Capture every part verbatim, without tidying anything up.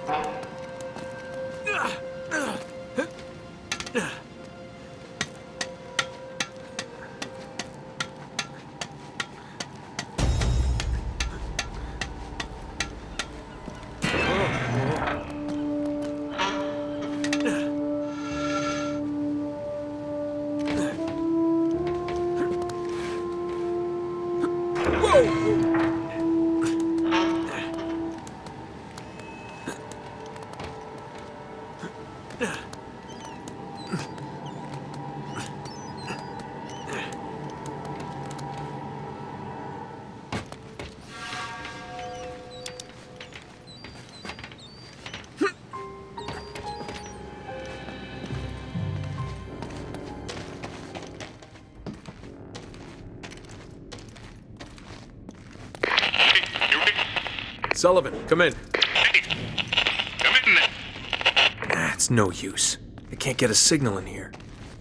Sullivan, come in. Hey, come in then. Ah, it's no use. I can't get a signal in here.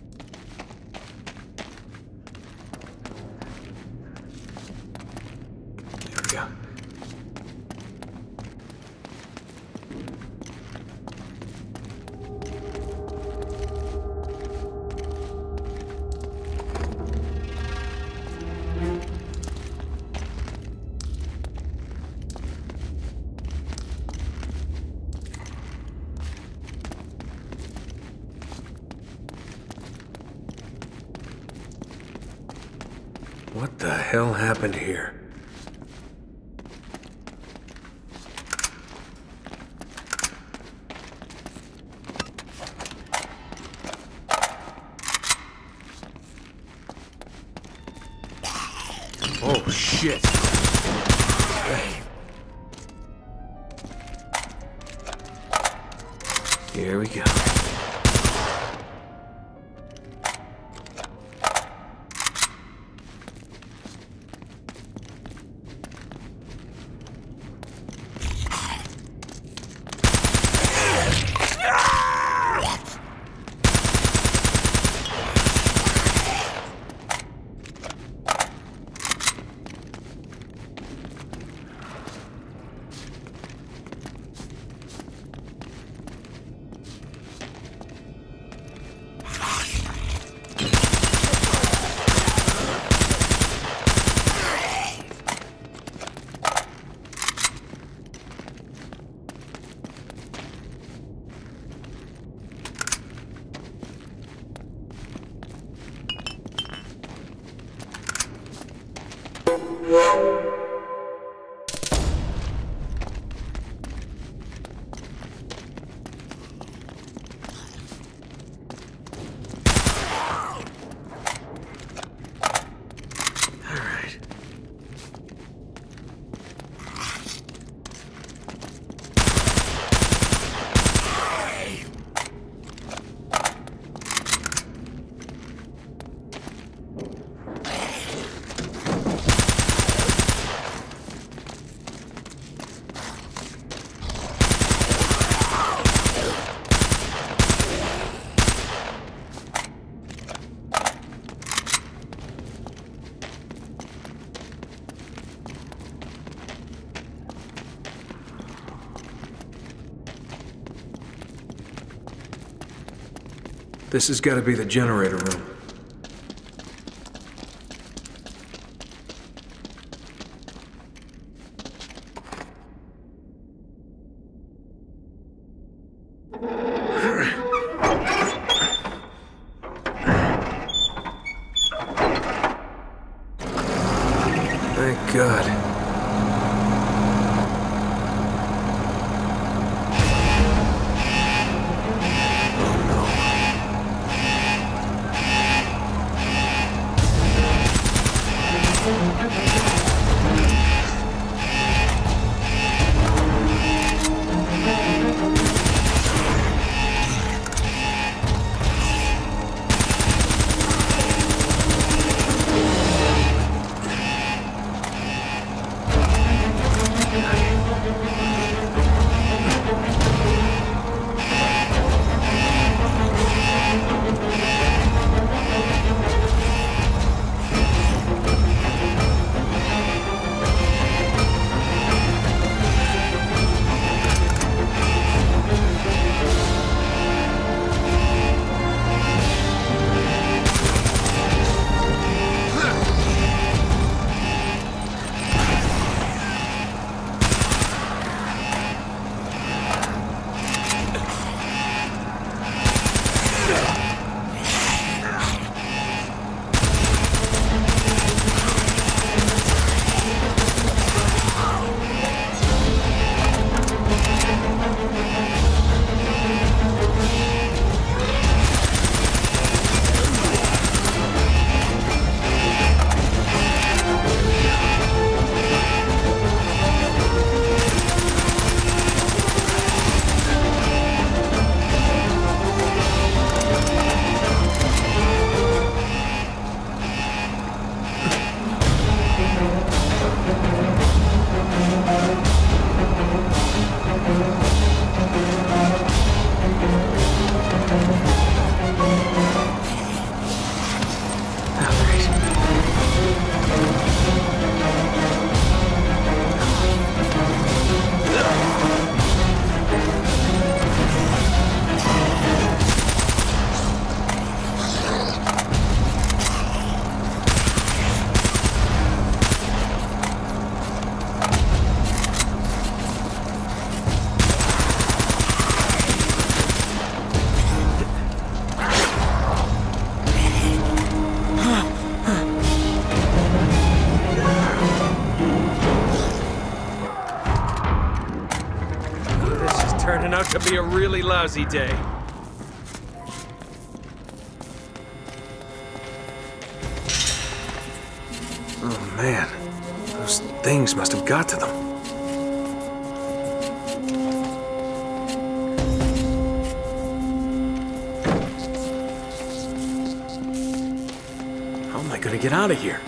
There we go. What the hell happened here? Oh, shit. Here we go. This has got to be the generator room. Thank God. Turning out to be a really lousy day. Oh man, those things must have got to them. How am I gonna get out of here?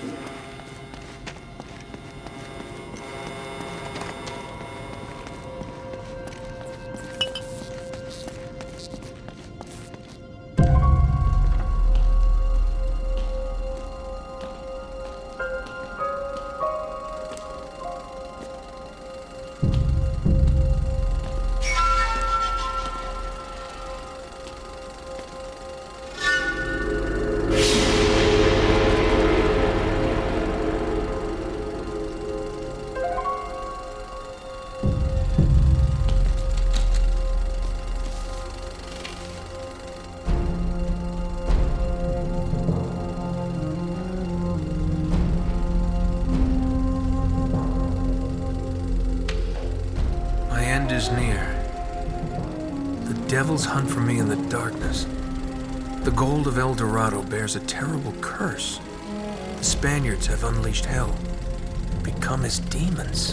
Is near. The devils hunt for me in the darkness. The gold of El Dorado bears a terrible curse. The Spaniards have unleashed hell, become as demons.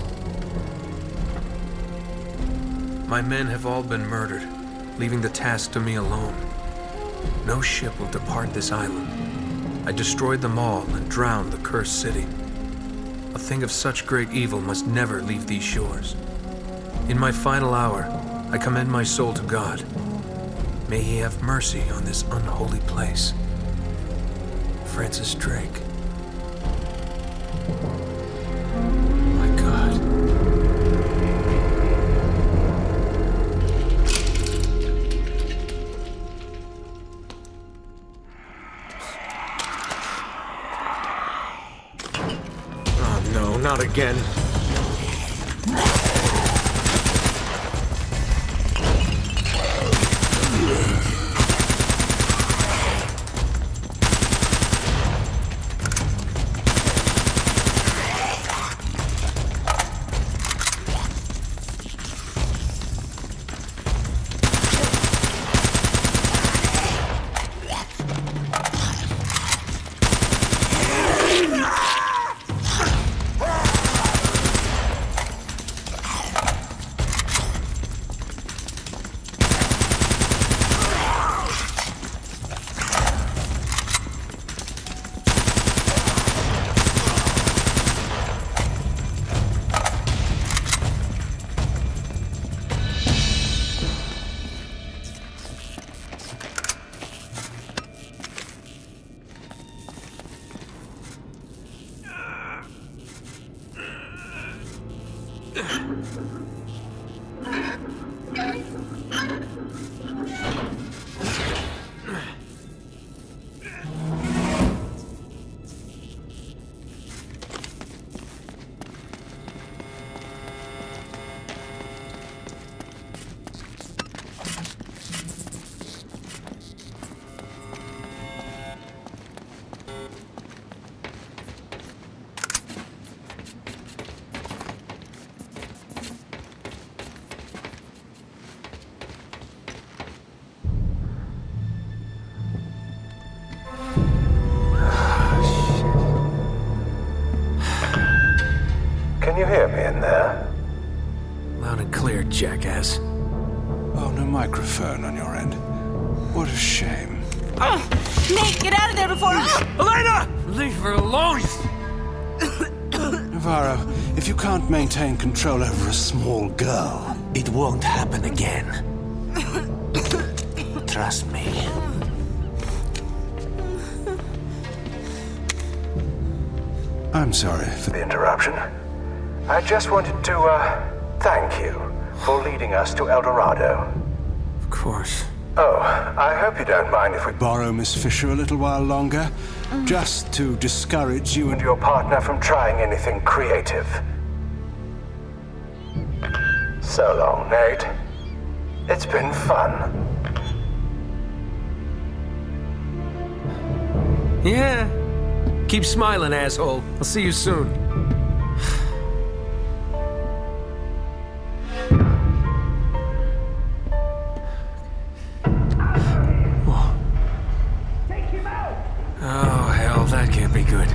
My men have all been murdered, leaving the task to me alone. No ship will depart this island. I destroyed them all and drowned the cursed city. A thing of such great evil must never leave these shores. In my final hour, I commend my soul to God. May He have mercy on this unholy place. Francis Drake. My God. Oh no, not again. Can you hear me in there? Loud and clear, jackass. Oh, no microphone on your end. What a shame. Oh, Nate, get out of there before... Oh. Elena! Leave her alone! Navarro, if you can't maintain control over a small girl, It won't happen again. Trust me. I'm sorry for The interruption. I just wanted to, uh, thank you for leading us to El Dorado. Of course. Oh, I hope you don't mind if we borrow Miss Fisher a little while longer, just to discourage you and and your partner from trying anything creative. So long, Nate. It's been fun. Yeah. Keep smiling, asshole. I'll see you soon. Whoa. Oh, hell, that can't be good.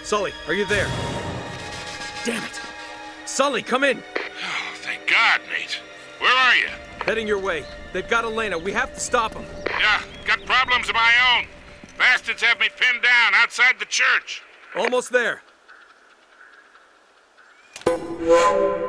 Sully, are you there? Damn it! Sully, come in! Oh, thank God, Nate. Where are you? Heading your way. They've got Elena. We have to stop them. Yeah, got problems of my own. Bastards have me pinned down outside the church. Almost there.